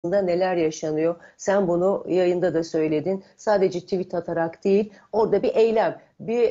neler yaşanıyor. Sen bunu yayında da söyledin. Sadece tweet atarak değil, orada bir eylem, bir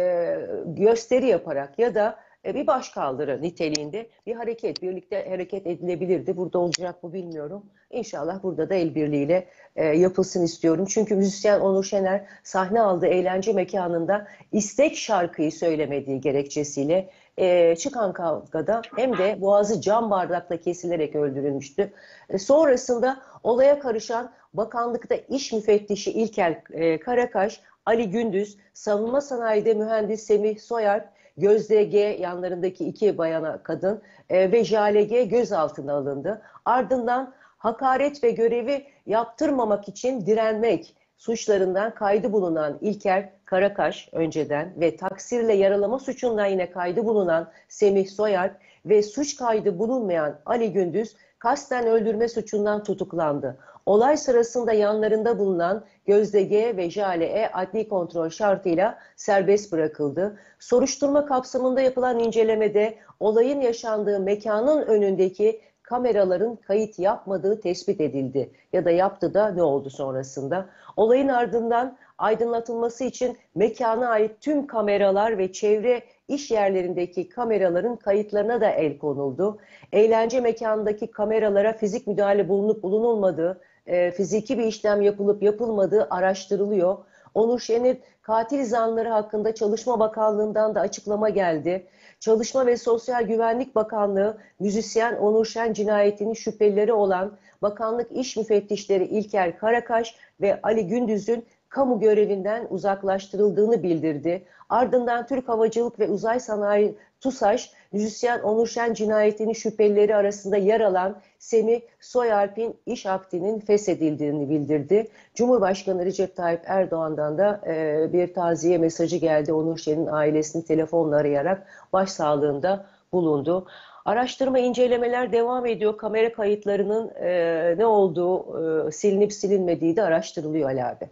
gösteri yaparak ya da bir başkaldırı niteliğinde bir hareket, birlikte hareket edilebilirdi. Burada olacak mı bilmiyorum. İnşallah burada da el birliğiyle yapılsın istiyorum. Çünkü müzisyen Onur Şener sahne aldığı eğlence mekanında istek şarkıyı söylemediği gerekçesiyle çıkan kavgada hem de boğazı cam bardakla kesilerek öldürülmüştü. Sonrasında olaya karışan bakanlıkta iş müfettişi İlker Karakaş, Ali Gündüz, savunma sanayide mühendis Semih Soyalp, Gözde G yanlarındaki iki bayana kadın ve Jale G gözaltına alındı. Ardından hakaret ve görevi yaptırmamak için direnmek suçlarından kaydı bulunan İlker Karakaş önceden ve taksirle yaralama suçundan yine kaydı bulunan Semih Soyalp ve suç kaydı bulunmayan Ali Gündüz kasten öldürme suçundan tutuklandı. Olay sırasında yanlarında bulunan Gözde G ve Jale E adli kontrol şartıyla serbest bırakıldı. Soruşturma kapsamında yapılan incelemede olayın yaşandığı mekanın önündeki kameraların kayıt yapmadığı tespit edildi. Ya da yaptı da ne oldu sonrasında? Olayın ardından aydınlatılması için mekana ait tüm kameralar ve çevre iş yerlerindeki kameraların kayıtlarına da el konuldu. Eğlence mekanındaki kameralara fizik müdahale bulunup bulunulmadığı, fiziki bir işlem yapılıp yapılmadığı araştırılıyor. Onur Şen'in katil zanları hakkında Çalışma Bakanlığı'ndan da açıklama geldi. Çalışma ve Sosyal Güvenlik Bakanlığı, müzisyen Onur Şen cinayetinin şüphelileri olan bakanlık iş müfettişleri İlker Karakaş ve Ali Gündüz'ün kamu görevinden uzaklaştırıldığını bildirdi. Ardından Türk Havacılık ve Uzay Sanayi TUSAŞ, müzisyen Onur Şen cinayetinin şüphelileri arasında yer alan Semih Soyalp'in iş akdinin feshedildiğini bildirdi. Cumhurbaşkanı Recep Tayyip Erdoğan'dan da bir taziye mesajı geldi. Onur Şen'in ailesini telefonla arayarak başsağlığında bulundu. Araştırma, incelemeler devam ediyor. Kamera kayıtlarının ne olduğu, silinip silinmediği de araştırılıyor Ali abi.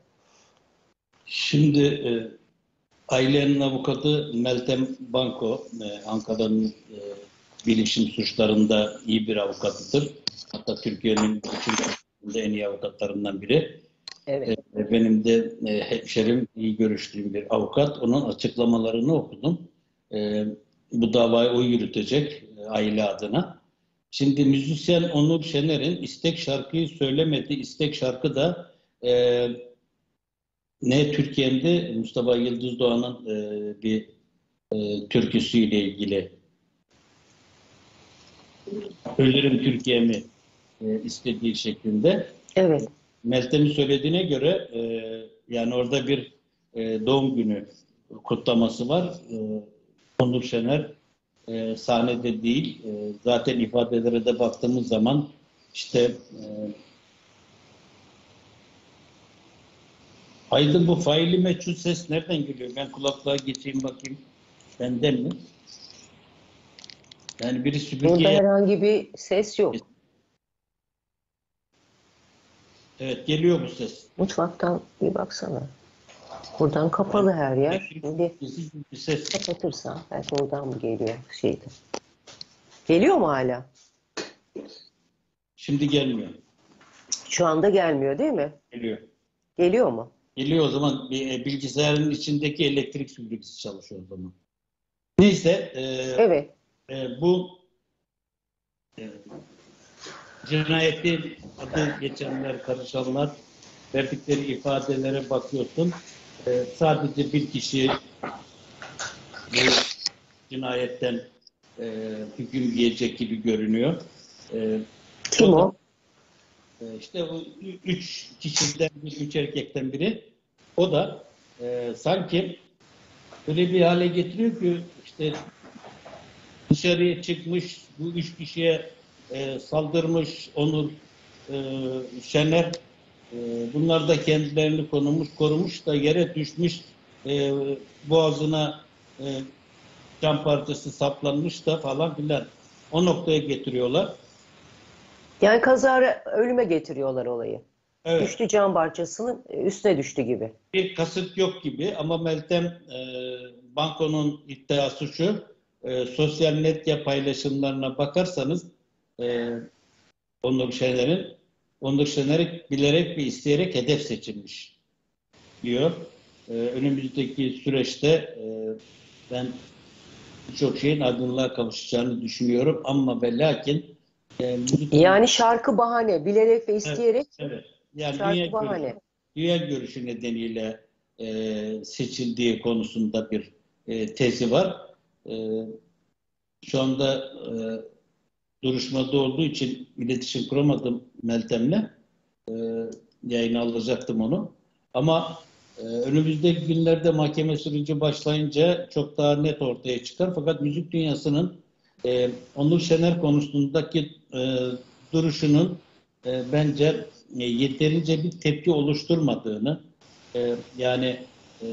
Şimdi ailenin avukatı Meltem Banko, Ankara'nın bilişim suçlarında iyi bir avukatıdır. Hatta Türkiye'nin en iyi avukatlarından biri. Evet. Benim de hemşerim, iyi görüştüğüm bir avukat. Onun açıklamalarını okudum. Bu davayı o yürütecek aile adına. Şimdi müzisyen Onur Şener'in istek şarkıyı söylemedi. İstek şarkı da ne Türkiye'de Mustafa Yıldız Doğan'ın bir türküsüyle ilgili Ölürüm Türkiye'mi istediği şeklinde. Evet. Meltem'in söylediğine göre yani orada bir doğum günü kutlaması var. Onur Şener sahnede değil. Zaten ifadelere de baktığımız zaman işte Aydın, bu faili meçhul ses nereden geliyor? Ben kulaklığa geçeyim bakayım. Benden mi? Yani biri süpürge... Burada herhangi bir ses yok. Evet, geliyor bu ses. Mutfaktan bir baksana. Buradan kapalı her yer. Şimdi Bir ses. kapatırsan belki oradan mı geliyor şeydi. Geliyor mu hala? Şimdi gelmiyor. Şu anda gelmiyor değil mi? Geliyor. Geliyor mu? Geliyor o zaman. Bilgisayarın içindeki elektrik süpürgesi çalışıyor o zaman. Neyse. Evet. Bu cinayeti adı geçenler, karışanlar verdikleri ifadelere bakıyorsun. Sadece bir kişi bu cinayetten hüküm giyecek gibi görünüyor. Kim o? İşte o üç kişiden, üç erkekten biri. O da sanki öyle bir hale getiriyor ki işte dışarıya çıkmış, bu üç kişiye saldırmış Onur Şener. Bunlar da kendilerini korumuş da yere düşmüş, boğazına cam parçası saplanmış da falan filan. O noktaya getiriyorlar. Yani kazara ölüme getiriyorlar olayı. Evet. Düştü cam parçasının üstüne düştü gibi. Bir kasıt yok gibi ama Meltem Banko'nun iddiası şu, sosyal medya paylaşımlarına bakarsanız Onur Şener'in Onur Şener bilerek ve isteyerek hedef seçilmiş diyor. Önümüzdeki süreçte ben birçok şeyin aydınlığa kavuşacağını düşünüyorum ama ve lakin Yani şarkı bahane, bilerek ve evet, isteyerek evet. Yani şarkı bahane. dünya görüşü nedeniyle seçildiği konusunda bir tezi var. E, Şu anda duruşmada olduğu için iletişim kuramadım Meltem'le. E, Yayına alacaktım onu. Ama önümüzdeki günlerde mahkeme süreci başlayınca çok daha net ortaya çıkar. Fakat müzik dünyasının Onur Şener konusundaki duruşunun bence yeterince bir tepki oluşturmadığını, yani e,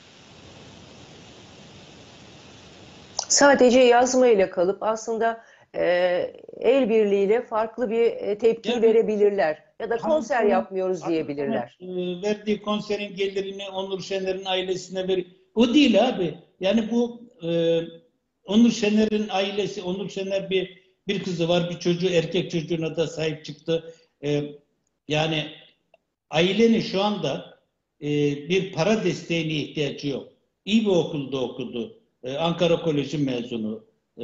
Sadece yazmayla kalıp aslında e, el birliğiyle farklı bir tepki yani verebilirler. Ya da konser Hamdi'nin yapmıyoruz diyebilirler. verdiği konserin gelirini Onur Şener'in ailesine ver. O değil abi. Yani bu Onur Şener'in ailesi, Onur Şener bir kızı var, bir çocuğu, erkek çocuğuna da sahip çıktı. Yani ailenin şu anda bir para desteğine ihtiyacı yok. İyi bir okulda okudu. Ankara Koleji mezunu. E,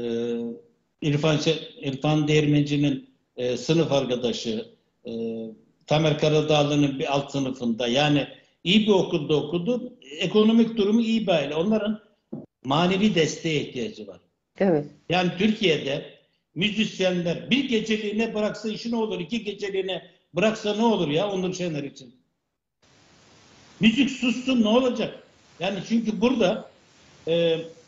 İrfan Değirmenci'nin sınıf arkadaşı. E, Tamer Karadağlı'nın bir alt sınıfında. Yani iyi bir okulda okudu. Ekonomik durumu iyi bir aile. Onların manevi desteğe ihtiyacı var. Evet. Yani Türkiye'de müzisyenler bir geceliğine bıraksa işi ne olur? İki geceliğine bıraksa ne olur ya Onur Şener için? Müzik sussun ne olacak? Yani çünkü burada